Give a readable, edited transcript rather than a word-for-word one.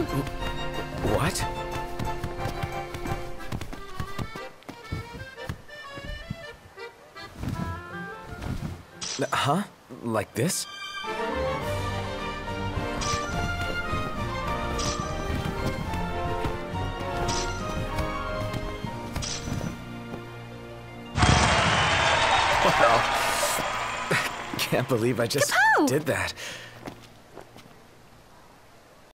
What? Huh? Like this? Wow. Can't believe I just Kapow! did that.